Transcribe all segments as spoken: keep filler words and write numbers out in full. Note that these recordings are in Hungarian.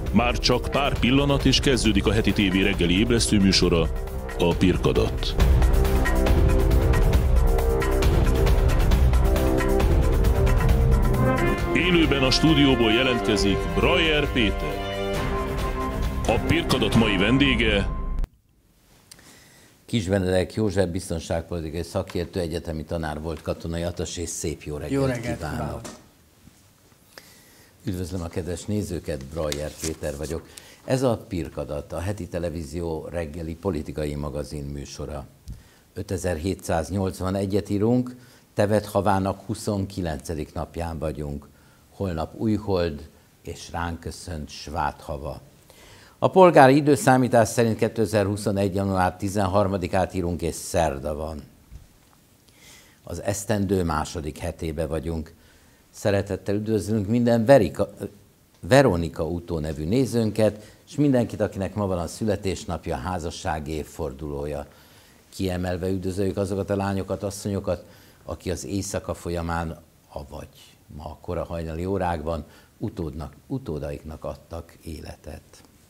Már csak pár pillanat, és kezdődik a heti tévé reggeli ébresztő műsora, a Pirkadat. Élőben a stúdióból jelentkezik Brajer Péter. A Pirkadat mai vendége Kiss Benedek József, biztonságpolitikai szakértő, egyetemi tanár volt, katonai attaché, és szép jó reggelt, jó reggelt kívánok! kívánok. Üdvözlöm a kedves nézőket, Brajer Péter vagyok. Ez a Pirkadat, a heti televízió reggeli politikai magazin műsora. ötezer-hétszáznyolcvanegyet írunk, tevet havának huszonkilencedik napján vagyunk. Holnap újhold, és ránk köszönt sváthava. A polgári időszámítás szerint kétezer-huszonegy. január tizenharmadikát írunk, és szerda van. Az esztendő második hetébe vagyunk. Szeretettel üdvözlünk minden Verika, Veronika Utó nevű nézőnket, és mindenkit, akinek ma van a születésnapja, a házassági évfordulója. Kiemelve üdvözöljük azokat a lányokat, asszonyokat, akik az éjszaka folyamán, avagy ma a kora hajnali órákban utódnak, utódaiknak adtak életet.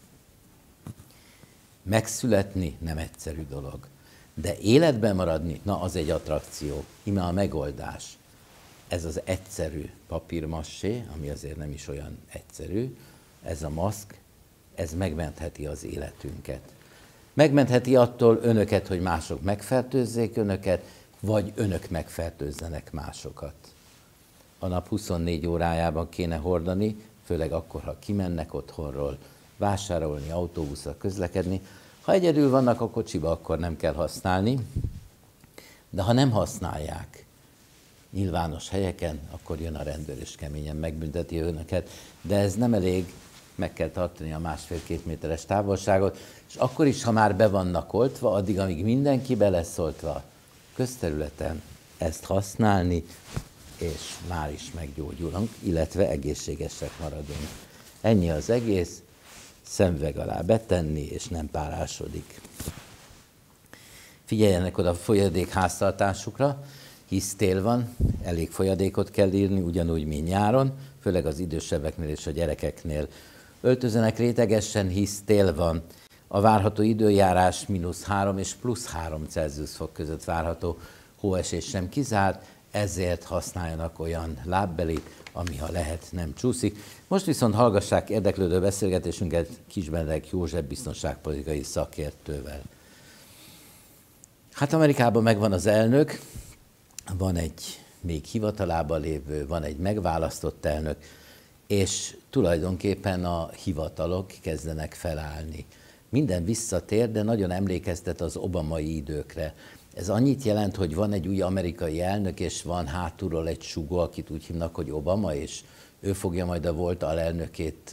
Megszületni nem egyszerű dolog, de életben maradni, na az egy attrakció, ime a megoldás. Ez az egyszerű papírmassé, ami azért nem is olyan egyszerű, ez a maszk, ez megmentheti az életünket. Megmentheti attól önöket, hogy mások megfertőzzék önöket, vagy önök megfertőzzenek másokat. A nap huszonnégy órájában kéne hordani, főleg akkor, ha kimennek otthonról, vásárolni, autóbusszal közlekedni. Ha egyedül vannak a kocsiba, akkor nem kell használni, de ha nem használják nyilvános helyeken, akkor jön a rendőr és keményen megbünteti önöket, de ez nem elég, meg kell tartani a másfél-két méteres távolságot, és akkor is, ha már be vannak oltva, addig, amíg mindenki be lesz oltva közterületen, ezt használni, és már is meggyógyulunk, illetve egészségesek maradunk. Ennyi az egész, szemüveg alá betenni, és nem párásodik. Figyeljenek oda a folyadék háztartásukra, hisz tél van, elég folyadékot kell írni, ugyanúgy, mint nyáron, főleg az idősebbeknél és a gyerekeknél. Öltözzenek rétegesen, hisz tél van. A várható időjárás mínusz három és plusz három Celsius fok között várható, hóesés sem kizárt, ezért használjanak olyan lábbelit, ami ha lehet nem csúszik. Most viszont hallgassák érdeklődő beszélgetésünket Kiss Benedek József biztonságpolitikai szakértővel. Hát Amerikában megvan az elnök, van egy még hivatalában lévő, van egy megválasztott elnök, és tulajdonképpen a hivatalok kezdenek felállni. Minden visszatér, de nagyon emlékeztet az obamai időkre. Ez annyit jelent, hogy van egy új amerikai elnök, és van hátulról egy sugó, akit úgy hívnak, hogy Obama, és ő fogja majd a volt alelnökét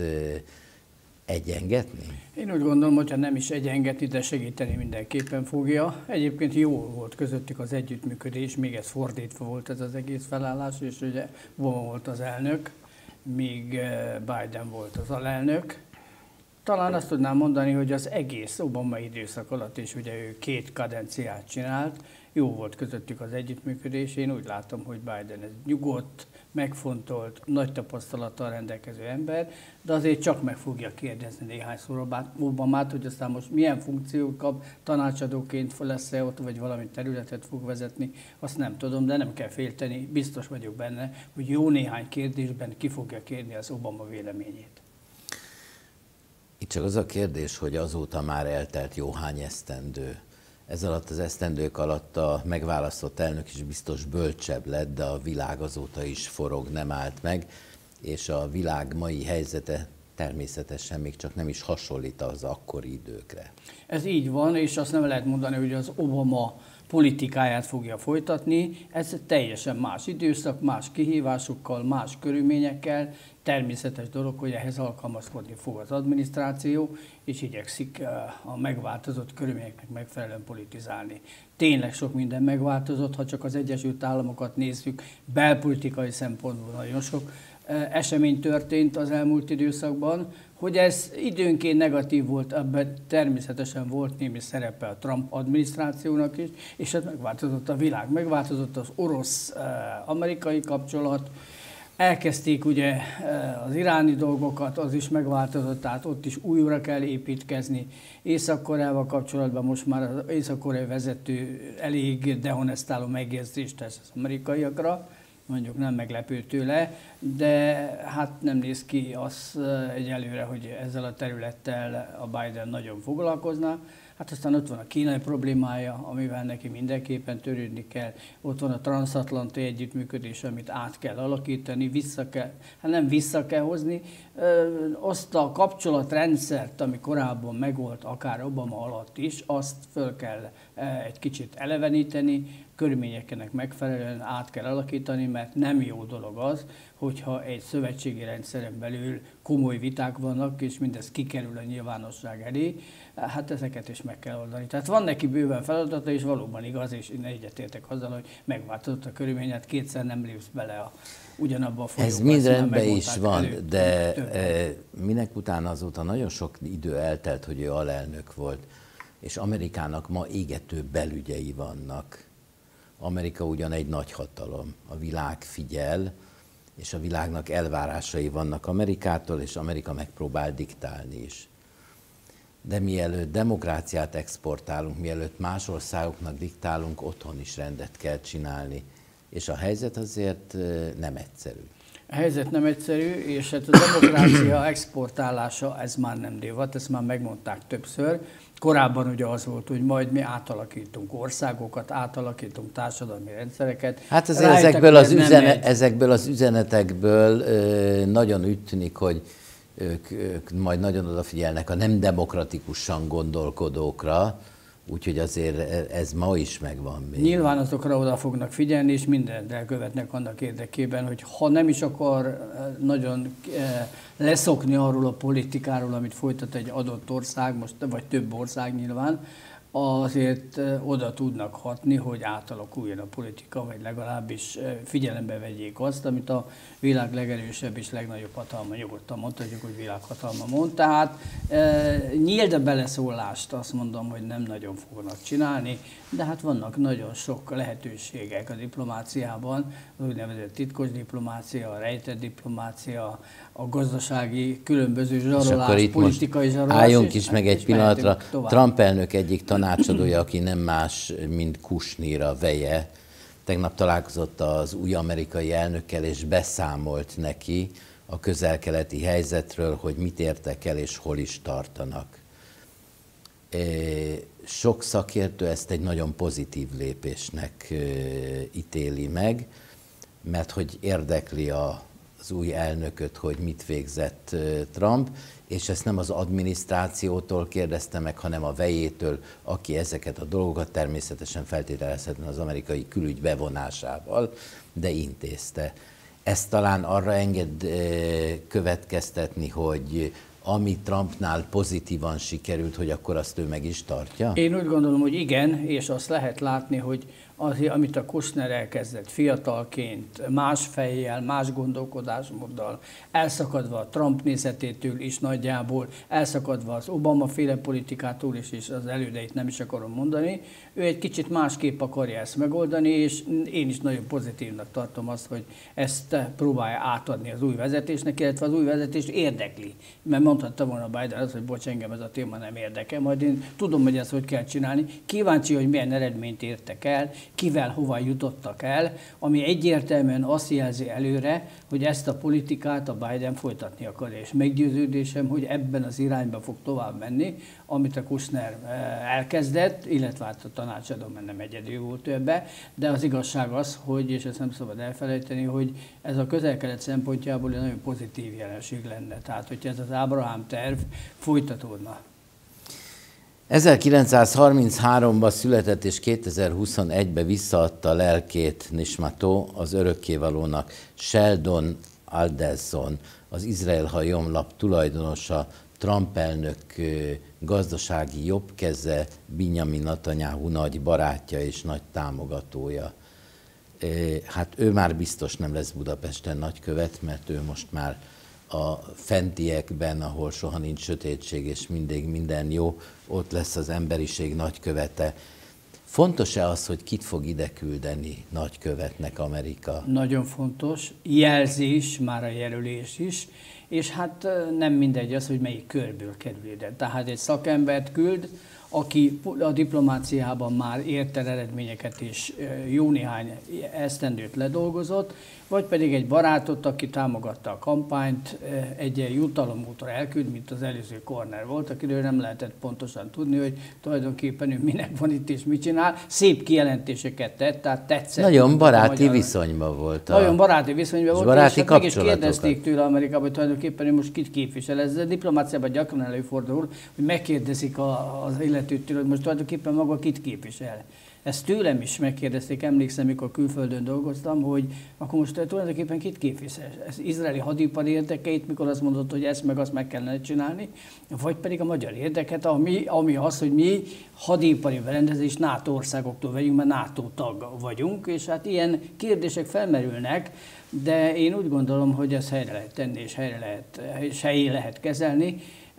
egyengetni? Én úgy gondolom, hogyha nem is egyengetni, de segíteni mindenképpen fogja. Egyébként jó volt közöttük az együttműködés, még ez fordítva volt ez az egész felállás, és ugye Obama volt az elnök, míg Biden volt az alelnök. Talán azt tudnám mondani, hogy az egész Obama időszak alatt is ugye ő két kadenciát csinált, jó volt közöttük az együttműködés. Én úgy látom, hogy Biden ez nyugodt, megfontolt, nagy tapasztalattal rendelkező ember, de azért csak meg fogja kérdezni néhányszor Obamát, hogy aztán most milyen funkciót kap, tanácsadóként lesz-e ott, vagy valami területet fog vezetni, azt nem tudom, de nem kell félteni, biztos vagyok benne, hogy jó néhány kérdésben ki fogja kérni az Obama véleményét. Itt csak az a kérdés, hogy azóta már eltelt jó hány esztendő. Ez alatt az esztendők alatt a megválasztott elnök is biztos bölcsebb lett, de a világ azóta is forog, nem állt meg, és a világ mai helyzete természetesen még csak nem is hasonlít az akkori időkre. Ez így van, és azt nem lehet mondani, hogy az Obama politikáját fogja folytatni. Ez teljesen más időszak, más kihívásokkal, más körülményekkel. Természetes dolog, hogy ehhez alkalmazkodni fog az adminisztráció, és igyekszik a megváltozott körülményeknek megfelelően politizálni. Tényleg sok minden megváltozott, ha csak az Egyesült Államokat nézzük, belpolitikai szempontból nagyon sok esemény történt az elmúlt időszakban. Hogy ez időnként negatív volt, ebben természetesen volt némi szerepe a Trump adminisztrációnak is, és ez megváltozott a világ, megváltozott az orosz-amerikai kapcsolat, Elkezdték ugye az iráni dolgokat, az is megváltozott, tehát ott is újra kell építkezni. Észak-Koreával kapcsolatban most már az észak-koreai vezető elég dehonestáló megjegyzést tesz az amerikaiakra, mondjuk nem meglepő tőle, de hát nem néz ki az egyelőre, hogy ezzel a területtel a Biden nagyon foglalkozna. Hát aztán ott van a kínai problémája, amivel neki mindenképpen törődni kell. Ott van a transatlanti együttműködés, amit át kell alakítani, vissza kell, hát nem vissza kell hozni. Azt a kapcsolatrendszert, ami korábban megvolt, akár Obama alatt is, azt föl kell egy kicsit eleveníteni, körülményeknek megfelelően át kell alakítani, mert nem jó dolog az, hogyha egy szövetségi rendszeren belül komoly viták vannak, és mindez kikerül a nyilvánosság elé, hát ezeket is meg kell oldani. Tehát van neki bőven feladata, és valóban igaz, és én egyetértek azzal, hogy megváltozott a körülményet, kétszer nem lépsz bele a ugyanabba a folyóba. Ez mind rendben is van, elő, de e, minek után azóta nagyon sok idő eltelt, hogy ő alelnök volt, és Amerikának ma égető belügyei vannak. Amerika ugyan egy nagyhatalom, a világ figyel, és a világnak elvárásai vannak Amerikától, és Amerika megpróbál diktálni is. De mielőtt demokráciát exportálunk, mielőtt más országoknak diktálunk, otthon is rendet kell csinálni. És a helyzet azért nem egyszerű. A helyzet nem egyszerű, és hát a demokrácia exportálása, ez már nem divat, ezt már megmondták többször. Korábban ugye az volt, hogy majd mi átalakítunk országokat, átalakítunk társadalmi rendszereket. Hát azért ezekből az, üzene, ezekből az üzenetekből ö, nagyon úgy tűnik, hogy ők, ők majd nagyon odafigyelnek a nem demokratikusan gondolkodókra, úgyhogy azért ez ma is megvan még. Nyilván azokra oda fognak figyelni, és mindent elkövetnek annak érdekében, hogy ha nem is akar nagyon leszokni arról a politikáról, amit folytat egy adott ország, most, vagy több ország nyilván, azért oda tudnak hatni, hogy átalakuljon a politika, vagy legalábbis figyelembe vegyék azt, amit a világ legerősebb és legnagyobb hatalma, nyugodtan mondhatjuk, hogy világhatalma mond. Tehát e, nyílt beleszólást azt mondom, hogy nem nagyon fognak csinálni, de hát vannak nagyon sok lehetőségek a diplomáciában, az úgynevezett titkos diplomácia, a rejtett diplomácia, a gazdasági különböző zsarolás, politikai zsarolás. Álljunk is meg egy pillanatra. Trump elnök egyik tanácsadója, aki nem más, mint Kushner a veje, tegnap találkozott az új amerikai elnökkel, és beszámolt neki a közel-keleti helyzetről, hogy mit értek el, és hol is tartanak. Sok szakértő ezt egy nagyon pozitív lépésnek ítéli meg, mert hogy érdekli a az új elnököt, hogy mit végzett Trump, és ezt nem az adminisztrációtól kérdezte meg, hanem a vejétől, aki ezeket a dolgokat természetesen feltételezhetően az amerikai külügy bevonásával, de intézte. Ezt talán arra enged következtetni, hogy ami Trumpnál pozitívan sikerült, hogy akkor azt ő meg is tartja? Én úgy gondolom, hogy igen, és azt lehet látni, hogy az, amit a Kushner elkezdett fiatalként, más fejjel, más gondolkodásmóddal, elszakadva a Trump nézetétől is nagyjából, elszakadva az Obama-féle politikától is, és az elődeit nem is akarom mondani, ő egy kicsit másképp akarja ezt megoldani, és én is nagyon pozitívnak tartom azt, hogy ezt próbálja átadni az új vezetésnek, illetve az új vezetést érdekli. Mert mondhatta volna Biden azt, hogy bocs, engem ez a téma nem érdekel, majd én tudom, hogy ezt hogy kell csinálni. Kíváncsi, hogy milyen eredményt értek el, kivel hova jutottak el, ami egyértelműen azt jelzi előre, hogy ezt a politikát a Biden folytatni akarja. És meggyőződésem, hogy ebben az irányba fog tovább menni, amit a Kushner elkezdett, illetve hát a tanácsadó, mert nem egyedül volt ebbe, de az igazság az, hogy, és ezt nem szabad elfelejteni, hogy ez a közel-kelet szempontjából egy nagyon pozitív jelenség lenne. Tehát, hogyha ez az Ábrahám terv folytatódna. ezerkilencszázharmincháromban született és kétezer-huszonegyben visszaadta a lelkét Nishmato, az örökkévalónak, Sheldon Adelson, az Izrael Hayom tulajdonosa, Trump elnök gazdasági jobbkeze, Binyamin Netanyahu nagy barátja és nagy támogatója. Hát ő már biztos nem lesz Budapesten nagykövet, mert ő most már a fentiekben, ahol soha nincs sötétség és mindig minden jó, ott lesz az emberiség nagykövete. Fontos-e az, hogy kit fog ide küldeni nagykövetnek Amerika? Nagyon fontos. Jelzés, már a jelölés is. És hát nem mindegy az, hogy melyik körből kerül ide. Tehát egy szakembert küld, aki a diplomáciában már ért el eredményeket és jó néhány esztendőt ledolgozott, vagy pedig egy barátot, aki támogatta a kampányt, egy ilyen jutalomútra elküld, mint az előző Corner volt, akiről nem lehetett pontosan tudni, hogy tulajdonképpen ő minek van itt és mit csinál. Szép kijelentéseket tett, tehát tetszett. Nagyon baráti viszonyban volt. A... Nagyon baráti viszonyban volt, baráti és meg is kérdezték tőle Amerikában, hogy tulajdonképpen ő most kit képvisel. Ez a diplomáciában gyakran előfordul, hogy megkérdezik a, az illetőtől, hogy most tulajdonképpen maga kit képvisel. Ezt tőlem is megkérdezték, emlékszem, mikor külföldön dolgoztam, hogy akkor most tulajdonképpen kit képvisel? Ez izraeli hadipari érdekeit, mikor azt mondott, hogy ezt meg azt meg kellene csinálni, vagy pedig a magyar érdeket, ami, ami az, hogy mi hadipari berendezés NATO országoktól vegyünk, mert NATO tag vagyunk, és hát ilyen kérdések felmerülnek, de én úgy gondolom, hogy ezt helyre lehet tenni, és helyre lehet, és helyé lehet kezelni.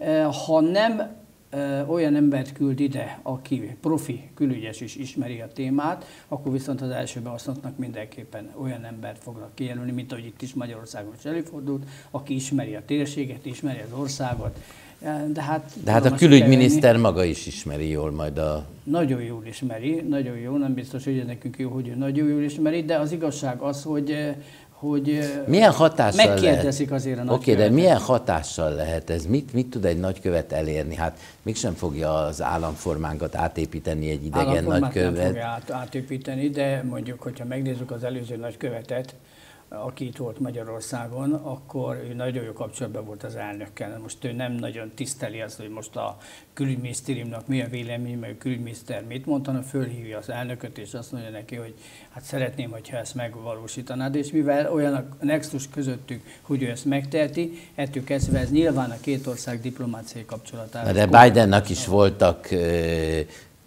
Ha nem olyan embert küld ide, aki profi külügyes is ismeri a témát, akkor viszont az első beosztottnak mindenképpen olyan embert fognak kijelölni, mint ahogy itt is Magyarországon is előfordult, aki ismeri a térséget, ismeri az országot. De hát, De hát a külügyminiszter maga is ismeri jól majd a... Nagyon jól ismeri, nagyon jó, nem biztos, hogy nekünk jó, hogy ő nagyon jól ismeri, de az igazság az, hogy hogy milyen hatással megkérdezik lehet? azért a nagykövetet. Oké, okay, de milyen hatással lehet ez? Mit, mit tud egy nagykövet elérni? Hát mégsem fogja az államformánkat átépíteni egy idegen Államformát nagykövet. nem fogja át, átépíteni, de mondjuk, hogyha megnézzük az előző nagykövetet, aki itt volt Magyarországon, akkor ő nagyon jó kapcsolatban volt az elnökkel. Most ő nem nagyon tiszteli azt, hogy most a külügyminisztériumnak mi a vélemény, meg a külügyminiszter mit mond, hanem fölhívja az elnököt, és azt mondja neki, hogy hát szeretném, hogyha ezt megvalósítanád. És mivel olyan a nexus közöttük, hogy ő ezt megteheti, ettől kezdve ez nyilván a két ország diplomáciai kapcsolatára. De Bidennak is voltak ö,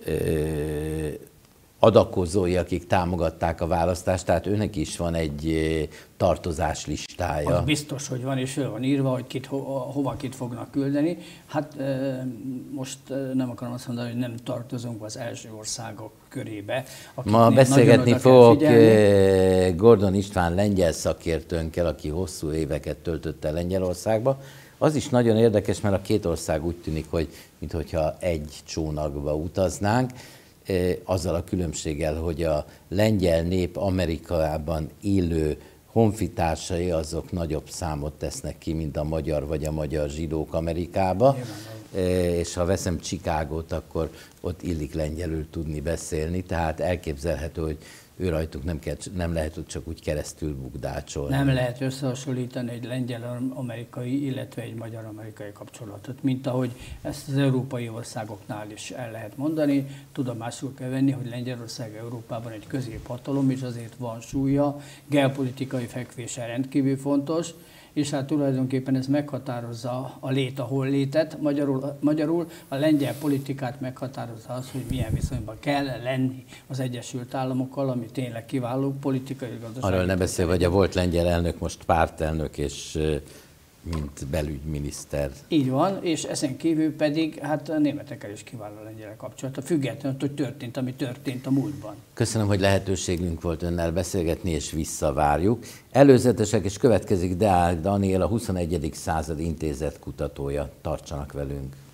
ö, adakozói, akik támogatták a választást, tehát őnek is van egy tartozás listája. Az biztos, hogy van, és föl van írva, hogy kit, ho, hova kit fognak küldeni. Hát most nem akarom azt mondani, hogy nem tartozunk az első országok körébe. Ma beszélgetni fogok Gordon István lengyel szakértőnkkel, aki hosszú éveket töltött el Lengyelországba. Az is nagyon érdekes, mert a két ország úgy tűnik, hogy minthogyha egy csónakba utaznánk, azzal a különbséggel, hogy a lengyel nép Amerikában élő honfitársai azok nagyobb számot tesznek ki, mint a magyar vagy a magyar zsidók Amerikába. És ha veszem Chicagót, akkor ott illik lengyelül tudni beszélni, tehát elképzelhető, hogy ő rajtuk nem, kell, nem lehet ott csak úgy keresztül bukdácsolni. Nem lehet összehasonlítani egy lengyel-amerikai, illetve egy magyar-amerikai kapcsolatot, mint ahogy ezt az európai országoknál is el lehet mondani. Tudomásul kell venni, hogy Lengyelország Európában egy középhatalom, és azért van súlya, geopolitikai fekvése rendkívül fontos, és hát tulajdonképpen ez meghatározza a lét, ahol létet. Magyarul, magyarul a lengyel politikát meghatározza az, hogy milyen viszonyban kell lenni az Egyesült Államokkal, ami tényleg kiváló politikai gazdasági. Arról ne beszélve, hogy a volt lengyel elnök most pártelnök és mint belügyminiszter. Így van, és ezen kívül pedig hát a németekkel is kiváló a lengyel kapcsolata, függetlenül, hogy történt, ami történt a múltban. Köszönöm, hogy lehetőségünk volt önnel beszélgetni, és visszavárjuk. Előzetesek, és következik Deák Daniel, a huszonegyedik század intézet kutatója. Tartsanak velünk!